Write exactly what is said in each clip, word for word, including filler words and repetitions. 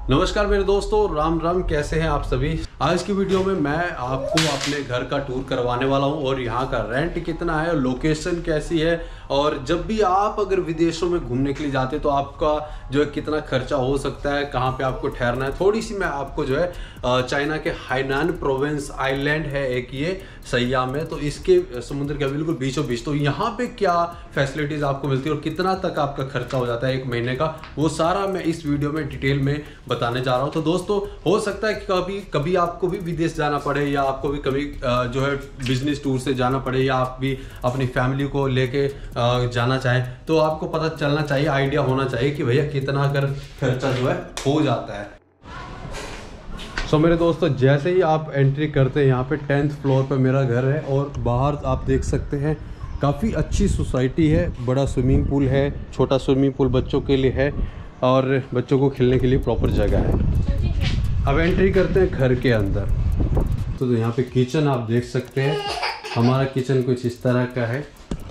नमस्कार मेरे दोस्तों, राम राम। कैसे हैं आप सभी। आज की वीडियो में मैं आपको अपने घर का टूर करवाने वाला हूं और यहाँ का रेंट कितना है, लोकेशन कैसी है और जब भी आप अगर विदेशों में घूमने के लिए जाते हैं तो आपका जो है कितना खर्चा हो सकता है, कहाँ पे आपको ठहरना है। थोड़ी सी मैं आपको जो है चाइना के हाइनान प्रोविंस आइलैंड है एक ये सैया में, तो इसके समुद्र के बिल्कुल बीचों बीच, तो यहाँ पे क्या फैसिलिटीज़ आपको मिलती है और कितना तक आपका खर्चा हो जाता है एक महीने का, वो सारा मैं इस वीडियो में डिटेल में बताने जा रहा हूँ। तो दोस्तों हो सकता है कि कभी कभी आपको भी विदेश जाना पड़े या आपको भी कभी जो है बिजनेस टूर से जाना पड़े या आप भी अपनी फैमिली को लेके जाना चाहें, तो आपको पता चलना चाहिए, आइडिया होना चाहिए कि भैया कितना अगर खर्चा जो है हो जाता है। सो so, मेरे दोस्तों जैसे ही आप एंट्री करते हैं यहाँ पे टेंथ फ्लोर पे मेरा घर है और बाहर आप देख सकते हैं काफ़ी अच्छी सोसाइटी है, बड़ा स्विमिंग पूल है, छोटा स्विमिंग पूल बच्चों के लिए है और बच्चों को खेलने के लिए प्रॉपर जगह है। अब एंट्री करते हैं घर के अंदर। तो, तो यहाँ पे किचन आप देख सकते हैं, हमारा किचन कुछ इस तरह का है।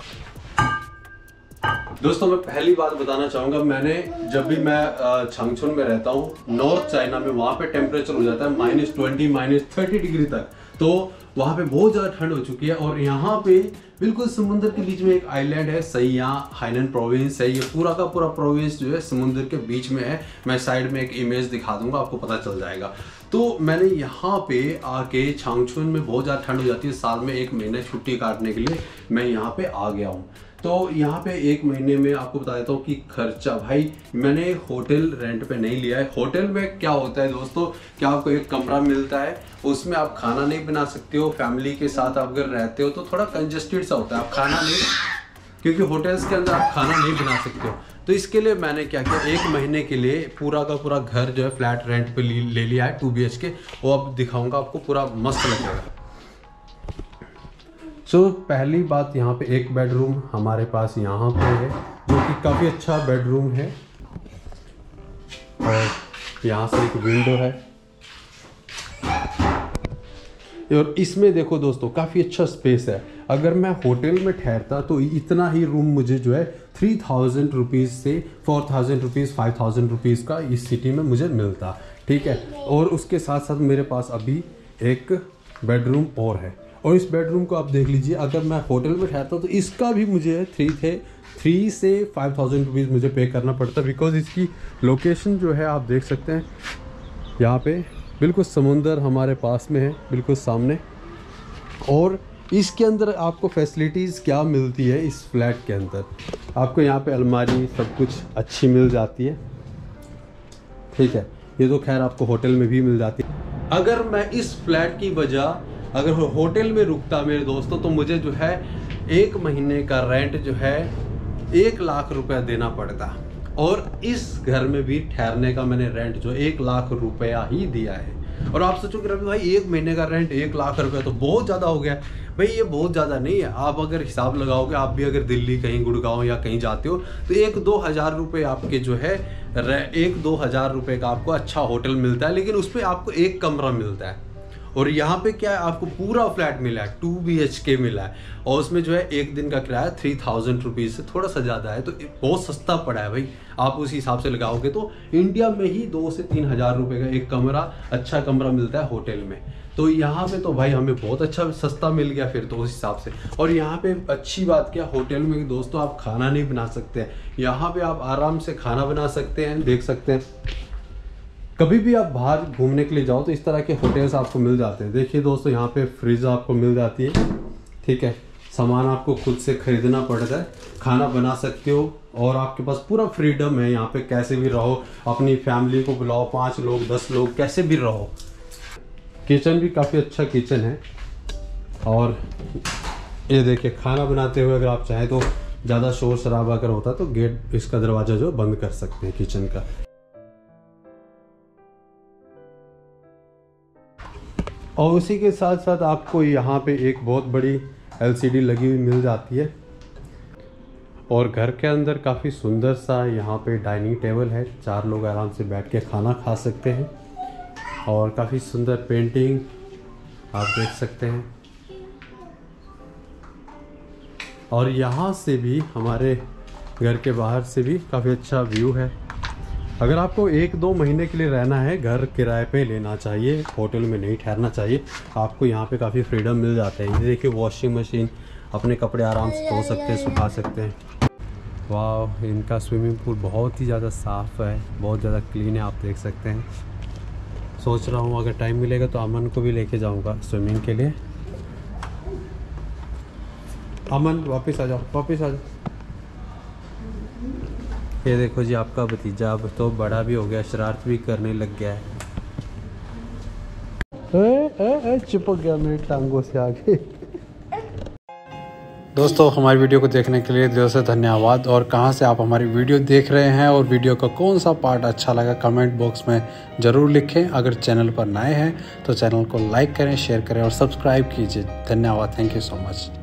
दोस्तों मैं पहली बात बताना चाहूँगा, मैंने जब भी मैं छंगछुन में रहता हूँ नॉर्थ चाइना में, वहाँ पे टेम्परेचर हो जाता है minus twenty minus thirty degree तक, तो वहाँ पे बहुत ज़्यादा ठंड हो चुकी है। और यहाँ पे बिल्कुल समुद्र के बीच में एक आइलैंड है, सैया हाइनान प्रोविंस है। ये पूरा का पूरा प्रोविंस जो है समुद्र के बीच में है। मैं साइड में एक इमेज दिखा दूंगा, आपको पता चल जाएगा। तो मैंने यहाँ पे आके छंगछुन में बहुत ज़्यादा ठंड हो जाती है, साल में एक महीने छुट्टी काटने के लिए मैं यहाँ पे आ गया हूँ। तो यहाँ पे एक महीने में आपको बता देता हूँ कि खर्चा, भाई मैंने होटल रेंट पे नहीं लिया है। होटल में क्या होता है दोस्तों, क्या आपको एक कमरा मिलता है, उसमें आप खाना नहीं बना सकते हो। फैमिली के साथ आप अगर रहते हो तो थोड़ा कंजेस्टेड सा होता है, आप खाना नहीं, क्योंकि होटल्स के अंदर आप खाना नहीं बना सकते हो। तो इसके लिए मैंने क्या किया, एक महीने के लिए पूरा का पूरा घर जो है फ्लैट रेंट पे ले लिया है, टू बी एच के। वो अब दिखाऊंगा आपको, पूरा मस्त लगेगा। सो so, पहली बात, यहाँ पे एक बेडरूम हमारे पास यहाँ पे है जो कि काफ़ी अच्छा बेडरूम है और यहाँ से एक विंडो है। और इसमें देखो दोस्तों काफ़ी अच्छा स्पेस है। अगर मैं होटल में ठहरता तो इतना ही रूम मुझे जो है थ्री थाउजेंड रुपीज़ से four thousand rupees five thousand rupees का इस सिटी में मुझे मिलता, ठीक है। और उसके साथ साथ मेरे पास अभी एक बेडरूम और है और इस बेडरूम को आप देख लीजिए, अगर मैं होटल में ठहरता तो इसका भी मुझे थ्री थे थ्री से फाइव थाउजेंड रुपीज़ मुझे पे करना पड़ता, बिकॉज इसकी लोकेशन जो है आप देख सकते हैं, यहाँ पे बिल्कुल समुंदर हमारे पास में है, बिल्कुल सामने। और इसके अंदर आपको फैसिलिटीज़ क्या मिलती है इस फ्लैट के अंदर, आपको यहाँ पे अलमारी सब कुछ अच्छी मिल जाती है, ठीक है। ये तो खैर आपको होटल में भी मिल जाती है। अगर मैं इस फ्लैट की वजह अगर होटल में रुकता मेरे दोस्तों, तो मुझे जो है एक महीने का रेंट जो है एक लाख रुपया देना पड़ता। और इस घर में भी ठहरने का मैंने रेंट जो एक लाख रुपया ही दिया है। और आप सोचो कि रवि भाई एक महीने का रेंट एक लाख रुपया तो बहुत ज़्यादा हो गया। भाई ये बहुत ज़्यादा नहीं है, आप अगर हिसाब लगाओगे, आप भी अगर दिल्ली कहीं गुड़गांव या कहीं जाते हो तो एक दो हज़ार रुपये आपके जो है एक दो हज़ार रुपये का आपको अच्छा होटल मिलता है, लेकिन उस पर आपको एक कमरा मिलता है। और यहाँ पे क्या है, आपको पूरा फ्लैट मिला है, टू बी एच के मिला है और उसमें जो है एक दिन का किराया थ्री थाउजेंड रुपीज़ से थोड़ा सा ज़्यादा है, तो बहुत सस्ता पड़ा है भाई। आप उसी हिसाब से लगाओगे तो इंडिया में ही दो से तीन हज़ार रुपये का एक कमरा, अच्छा कमरा मिलता है होटल में। तो यहाँ पे तो भाई हमें बहुत अच्छा सस्ता मिल गया फिर तो उस हिसाब से। और यहाँ पे अच्छी बात क्या, होटल में दोस्तों आप खाना नहीं बना सकते हैं, यहाँ पे आप आराम से खाना बना सकते हैं। देख सकते हैं कभी भी आप बाहर घूमने के लिए जाओ तो इस तरह के होटल्स आपको मिल जाते हैं। देखिए दोस्तों यहाँ पे फ्रिज आपको मिल जाती है, ठीक है। सामान आपको खुद से खरीदना पड़ता है, खाना बना सकते हो और आपके पास पूरा फ्रीडम है यहाँ पे, कैसे भी रहो, अपनी फैमिली को बुलाओ, पाँच लोग दस लोग कैसे भी रहो। किचन भी काफ़ी अच्छा किचन है। और ये देखिए खाना बनाते हुए अगर आप चाहें तो ज़्यादा शोर शराबा अगर होता तो गेट, इसका दरवाज़ा जो बंद कर सकते हैं किचन का। और उसी के साथ साथ आपको यहाँ पे एक बहुत बड़ी एल सी डी लगी हुई मिल जाती है। और घर के अंदर काफ़ी सुंदर सा यहाँ पे डाइनिंग टेबल है, चार लोग आराम से बैठ के खाना खा सकते हैं। और काफ़ी सुंदर पेंटिंग आप देख सकते हैं। और यहाँ से भी हमारे घर के बाहर से भी काफ़ी अच्छा व्यू है। अगर आपको एक दो महीने के लिए रहना है, घर किराए पे लेना चाहिए, होटल में नहीं ठहरना चाहिए। आपको यहाँ पे काफ़ी फ्रीडम मिल जाता है। ये देखिए वॉशिंग मशीन, अपने कपड़े आराम से धो सकते हैं, सुखा सकते हैं। वाह, इनका स्विमिंग पूल बहुत ही ज़्यादा साफ़ है, बहुत ज़्यादा क्लीन है, आप देख सकते हैं। सोच रहा हूँ अगर टाइम मिलेगा तो अमन को भी लेके जाऊँगा स्विमिंग के लिए। अमन वापस आ जाओ, वापस आ जाओ। ये देखो जी, आपका भतीजा अब तो बड़ा भी हो गया, शरारत भी करने लग गया है। ए, ए, ए, चिपक गया मेरी टांगों से आगे। दोस्तों, हमारी वीडियो को देखने के लिए दिल से धन्यवाद। और कहाँ से आप हमारी वीडियो देख रहे हैं और वीडियो का कौन सा पार्ट अच्छा लगा, कमेंट बॉक्स में ज़रूर लिखें। अगर चैनल पर नए हैं तो चैनल को लाइक करें, शेयर करें और सब्सक्राइब कीजिए। धन्यवाद, थैंक यू सो मच।